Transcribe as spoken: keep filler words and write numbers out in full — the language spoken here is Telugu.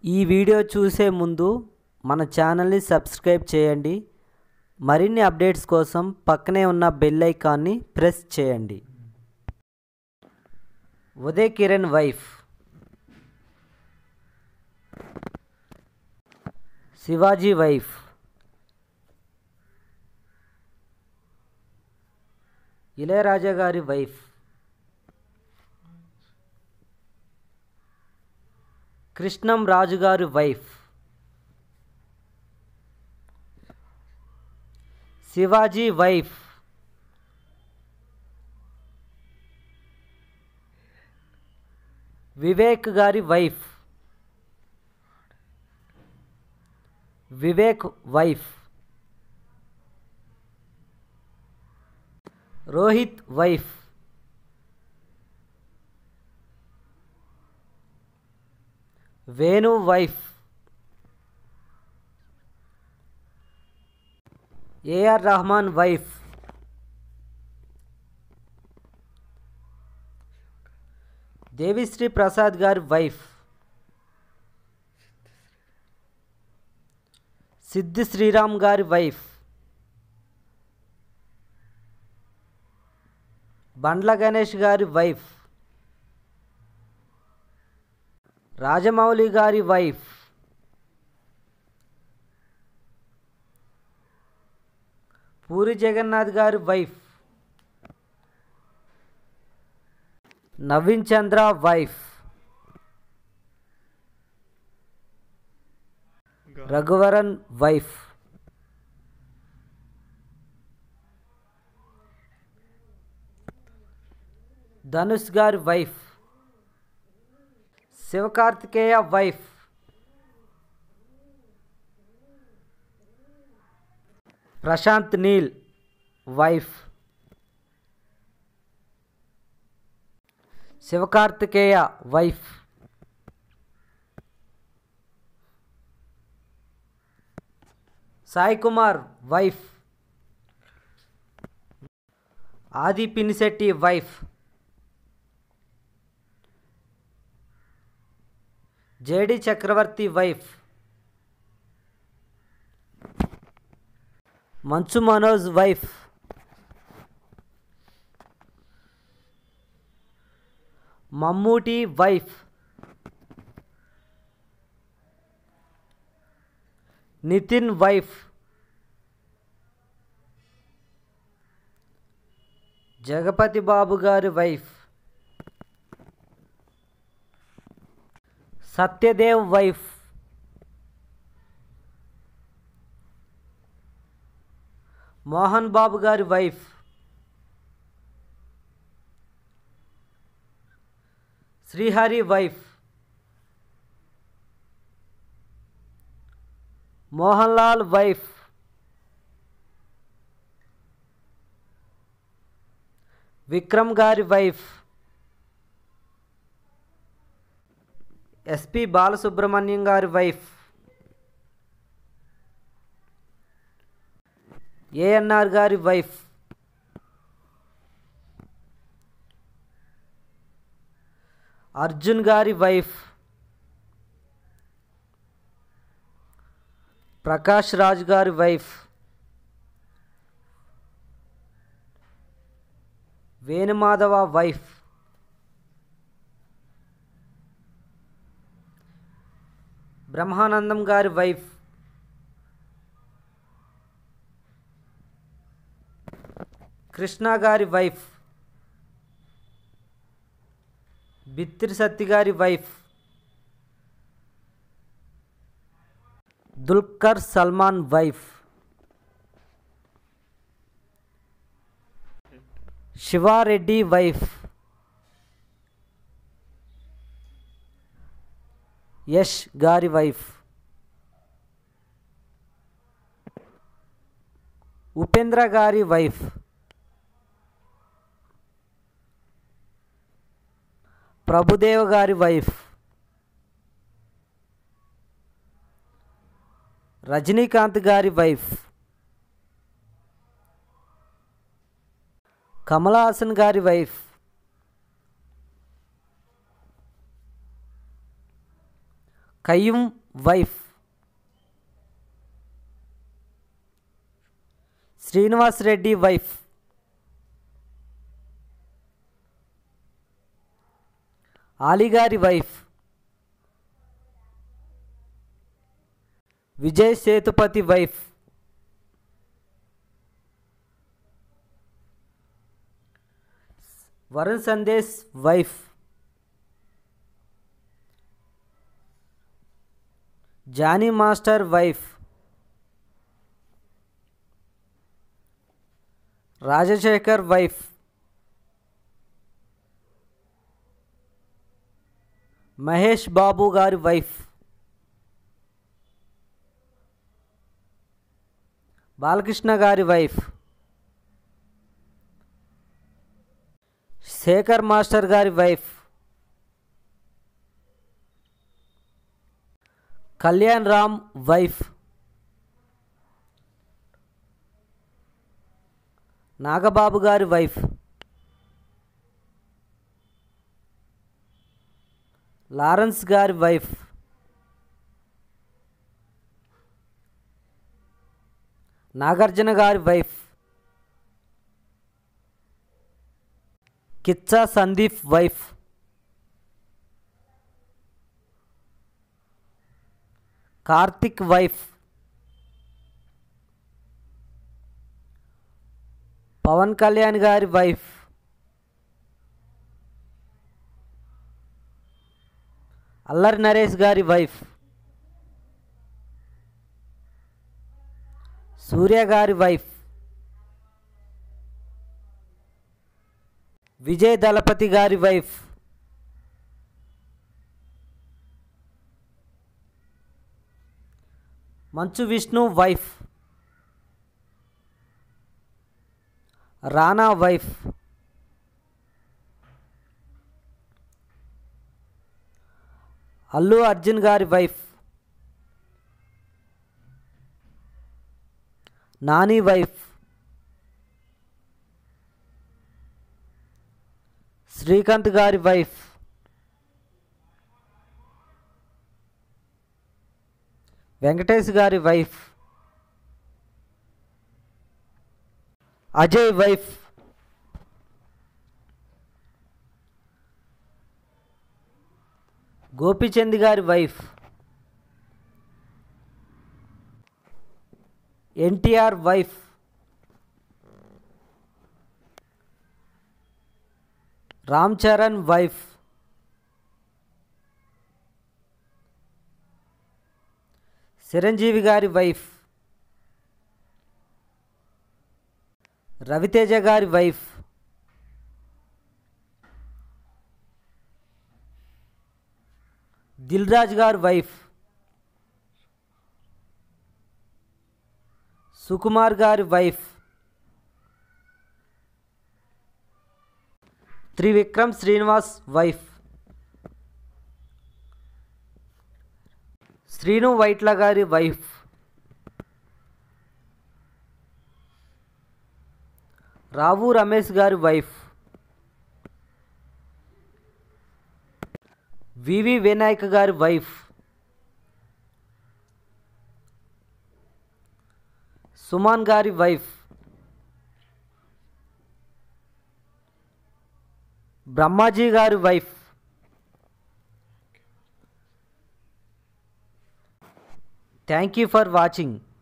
ఈ వీడియో చూసే ముందు మన ఛానల్ని సబ్స్క్రైబ్ చేయండి. మరిన్ని అప్డేట్స్ కోసం పక్కనే ఉన్న బెల్ ఐకాన్ని ప్రెస్ చేయండి. ఉదయ్ కిరణ్ వైఫ్ శివాజీ వైఫ్ ఇళయరాజా గారి వైఫ్ కృష్ణం రాజు గారి వైఫ్ శివాజీ వైఫ్ వివేక్ గారి wife Vivek wife Rohit wife Venu wife A R Rahman wife Devi Sri Prasad గారి వైఫ్ సిద్ధి శ్రీరామ్ గారి వైఫ్ బండ్ల గణేష్ గారి వైఫ్ రాజమౌళి గారి వైఫ్ పూరి జగన్నాథ్ గారి wife Naveen Chandra wife Raghuvaran wife Dhanush గారి wife Sivakarthikeya wife Prashanth Neel wife Sivakarthikeya wife Sai Kumar wife Aadhi Pinisetty wife J D Chakravarthy wife Manchu Manoj wife Mammootty wife Nithin wife Jagapathi Babu గారి వైఫ్ సత్యదేవ్ వైఫ్ మోహన్ బాబు గారి wife Srihari wife Mohan Lal wife Vikram గారి వైఫ్ ఎస్పి బాలసుబ్రహ్మణ్యం గారి వైఫ్ ఏఎన్ఆర్ గారి వైఫ్ అర్జున్ గారి వైఫ్ ప్రకాష్ రాజ్ గారి వైఫ్ వేణుమాధవ వైఫ్ బ్రహ్మానందం గారి వైఫ్ కృష్ణ గారి వైఫ్ బిత్తిరి సత్తి గారి wife Dulquer Salmaan wife Siva Reddy wife Yash గారి వైఫ్ ఉపేంద్ర గారి వైఫ్ ప్రభుదేవ్ గారి వైఫ్ రజనీకాంత్ గారి వైఫ్ కమల్ హాసన్ గారి wife Qayyum wife, Srinivas Reddy wife, ఆలిగారి wife, Vijay Sethupathi wife, Varun Sandesh wife, Johnny master wife, Rajasekhar wife, Mahesh Babu గారి వైఫ్, బాలకృష్ణ గారి వైఫ్, శేఖర్ మాస్టర్ గారి వైఫ్, కళ్యాణ్ రామ్ వైఫ్, నాగబాబు గారి వైఫ్, లారెన్స్ గారి వైఫ్, నాగార్జున గారి wife, Kichcha Sandeep wife, Karthik wife, Pawan Kalyan గారి వైఫ్, అల్లరి నరేష్ గారి వైఫ్, సూర్య గారి వైఫ్, విజయ్ దళపతి గారి wife, Manchu Vishnu wife, Rana wife, Allu Arjun గారి వైఫ్, నాని వైఫ్, శ్రీకాంత్ గారి వైఫ్, వెంకటేష్ గారి వైఫ్, అజయ్ వైఫ్, గోపిచంద్ గారి wife, NTR wife, Ram Charan wife, Chiranjeevi గారి వైఫ్, రవితేజ గారి వైఫ్, దిల్ రాజు గారి వైఫ్, సుకుమార్ గారి వైఫ్, త్రివిక్రమ్ శ్రీనివాస్ వైఫ్, శ్రీను వైట్ల గారి వైఫ్, రావు రమేష్ గారి వైఫ్, వివి వినాయక్ గారి వైఫ్, సుమాన్ గారి వైఫ్, బ్రహ్మాజీ గారి wife, thank you for watching.